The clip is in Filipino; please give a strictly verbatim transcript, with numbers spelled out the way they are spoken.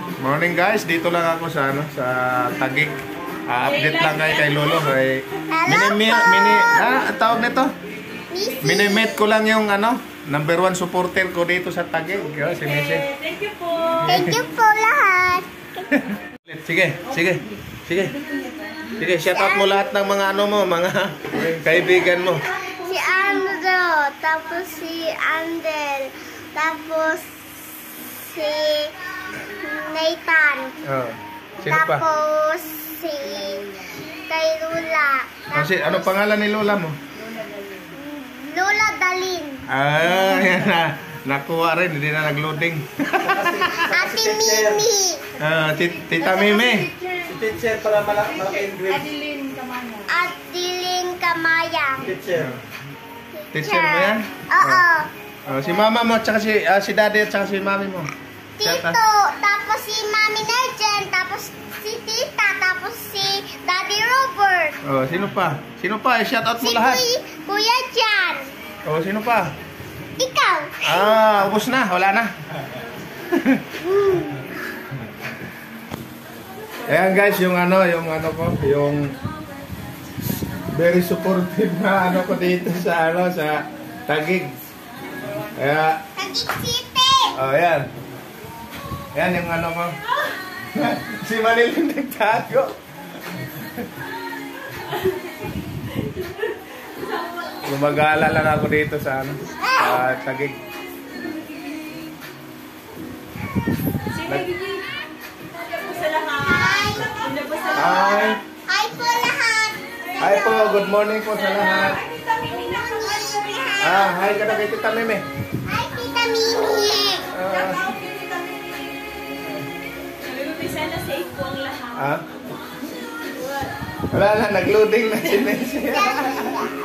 Morning guys, dito lang ako sa ano sa Taguig. Uh, update lang kayo kay Lolo kay mini mini, mini ah, ang tawag nito. Mini-meet ko lang yung ano, number one supporter ko dito sa Taguig. Oh, si Missy. Thank you po. Thank you po lahat. Sige, sige. Sige. Sige, shout out mo lahat ng mga ano mo, mga kaibigan mo. Si Andrew, tapos si Andel, tapos si Nathan. Oh. Sino pa? Tapos si kay Lula. Kasi ano pangalan ni Lola mo? Lula Dalin. Ah, yan na. Nakuha rin, hindi na nag-loading. Ate Mimi. Ah, Tita Mimi. Si teacher para malaki yung grade. Adeline Kamana. Adeline Kamayang. Teacher. Teacher mo yan? Oo. Oh, si mama mo, tsaka si, uh, si daddy at tsaka si mami mo. Tito, tapos si Mami Nerjen, tapos si Tita, tapos si Daddy Robert. Oh, sino pa? Sino pa? I-shout out mo Si lahat. Kuy, Kuya Jan. Oh, sino pa? Ikaw. Ah, ubos na. Wala na. Ayan guys, yung ano, yung ano ko, yung very supportive na ano ko dito sa ano, sa Taguig. Kaya, Taguig City. oh, ayan. Ayan yung ano ko. Si Manil yung nagtago. Gumagala lang ako dito sa ano, sa Taguig. Sino Gigi? Hello po sa lahat. Hello po sa Hi. lahat. Hi po lahat. Hi po, good morning po sa lahat. Tita Mimi na kang Ah, hi ka na kay Tita Mimi. Hi, Tita Mimi. Ah, Tita Mimi. Sabi ko, sana safe po ang lahat. ah? Wala na, nag-loading na si Messi.